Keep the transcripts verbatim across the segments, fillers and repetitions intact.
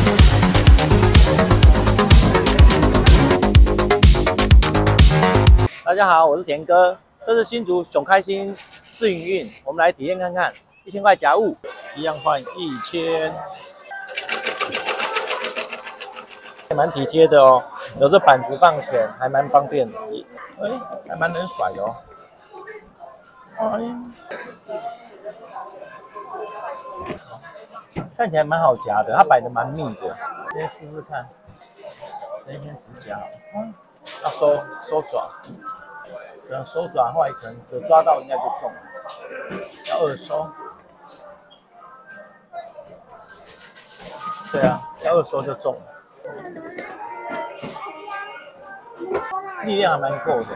大家好，我是田哥，这是新竹熊开心试营运，我们来体验看看，一千块夹物，一样换一千，还蛮体贴的哦，有这板子放钱，还蛮方便的，哎，还蛮能甩的哦。哎，看起来蛮好夹的，它摆的蛮密的，先试试看，先先直夹，嗯，要收收爪。这样收爪后来可能有抓到，应该就中了。要二收，对啊，要二收就中了，力量还蛮够的。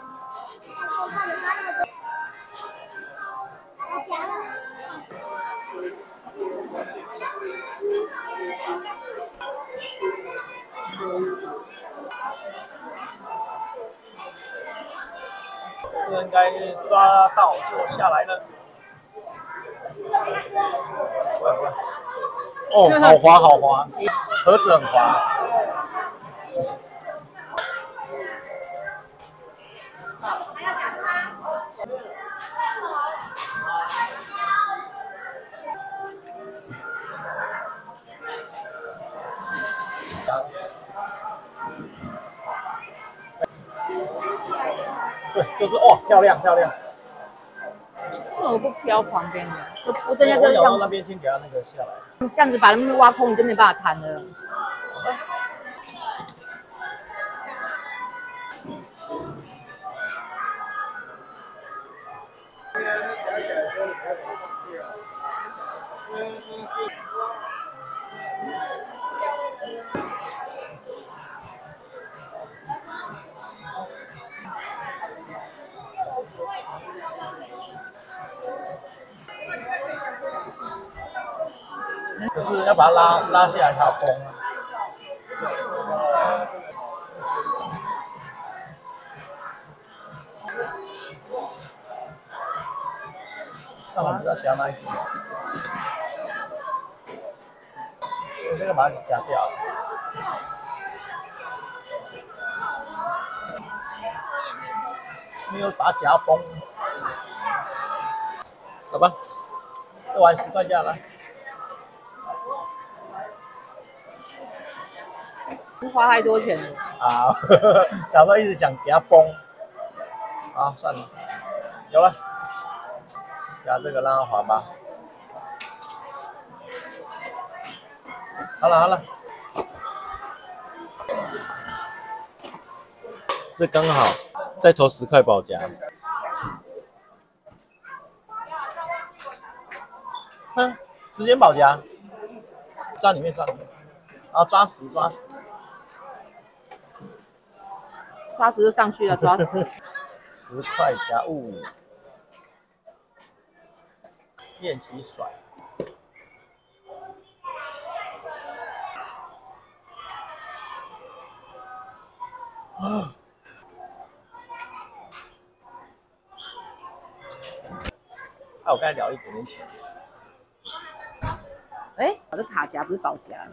这应该抓到就下来了。哦，好滑好滑，盒子很滑。对，就是哦，漂亮漂亮。 为什么不飘旁边的？我等下就我这样， 咬到那边先给它那个下来。 这样子把那边挖空，你就没办法弹了。 就是要把它拉拉下来，它要崩啊。那我们不知道夹哪一只，我这个把它夹掉了。没有把它夹崩。好吧，再玩十块价来。 花太多钱了。 啊，小时候一直想给它崩，啊，算了，有了，夹这个让它滑吧。好了好了，这刚好，再投十块保夹。哼，直接保夹，抓里面抓里面，然后抓死抓死。 抓死就上去了，抓死。 十块夹物，练习甩。啊！啊，我刚才聊一点点钱。 哎、欸，我的卡夹不是保夹。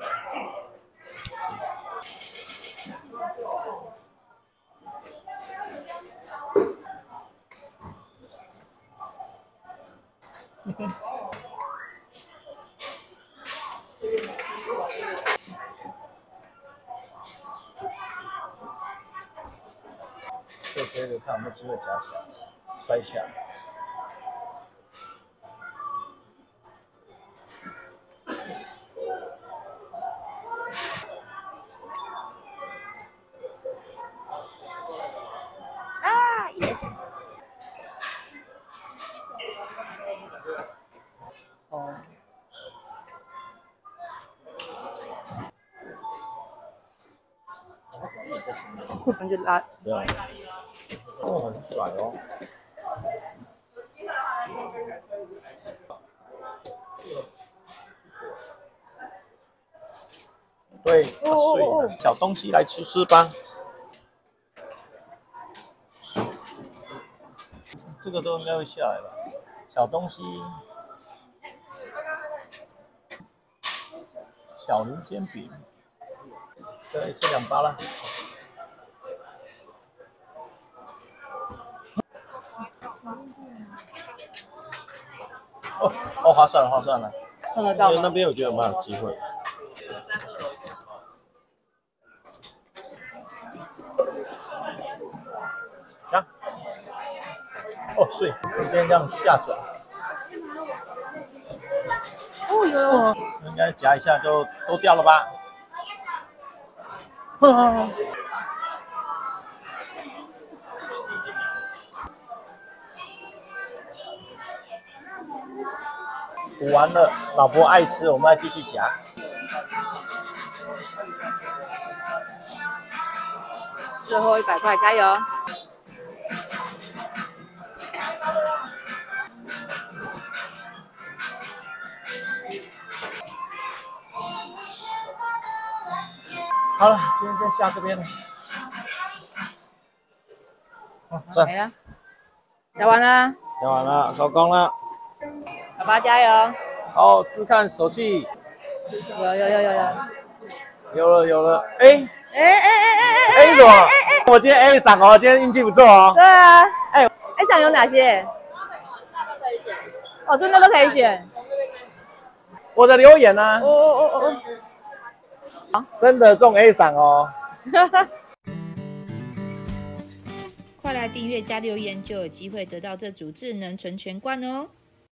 就接着看有没有机会夹起来，摔下来。 啊 ，yes。哦。那就拉。 对啊。哦，很甩哦。对，它碎了。小东西来吃吃吧。这个都应该会下来吧。小东西。 小林煎饼，对，吃两包了。哦哦，划算了，划算了。 看得到吗？ 那边我觉得有蛮有机会。这样。哦，碎，今天这样下转。 哦，有有。 应该夹一下就都掉了吧？补完了，老婆爱吃，我们再继续夹。 最后一百块，加油！ 好了，今天先下这边了。哦，算没了，夹完了， 夹完了，收工了。 爸爸加油！ 好，吃看手气。 有有有有有。 有了有了，哎哎哎哎哎哎什么？我今天 A 赏哦，今天运气不错哦。 对啊，哎，A 赏有哪些？哦，真的都可以选。 我的留言呢、啊？ 哦哦哦哦哦。 真的中 A 赏哦。 快来订阅加留言，就有机会得到这组智能存钱罐哦。